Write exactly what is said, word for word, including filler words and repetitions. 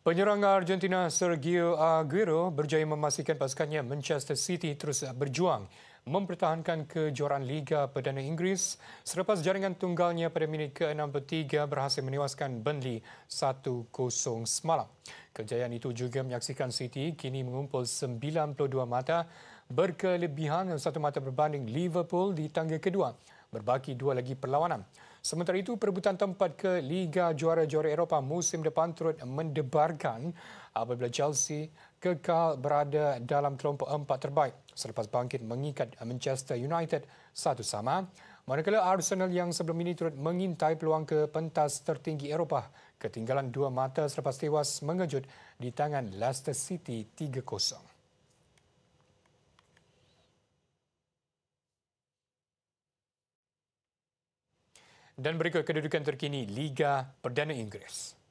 Penyerang Argentina Sergio Aguero berjaya memastikan pasukannya Manchester City terus berjuang mempertahankan kejuaraan Liga Perdana Inggeris selepas jaringan tunggalnya pada minit ke enam puluh tiga berhasil menewaskan Burnley satu kosong semalam. Kejayaan itu juga menyaksikan City kini mengumpul sembilan puluh dua mata berkelebihan satu mata berbanding Liverpool di tangga kedua. Berbaki dua lagi perlawanan. Sementara itu, perebutan tempat ke Liga Juara-Juara Eropah musim depan turut mendebarkan apabila Chelsea kekal berada dalam kelompok empat terbaik selepas bangkit mengikat Manchester United satu sama. Manakala Arsenal yang sebelum ini turut mengintai peluang ke pentas tertinggi Eropah ketinggalan dua mata selepas tewas mengejut di tangan Leicester City tiga kosong. Dan berikut kedudukan terkini Liga Perdana Inggeris.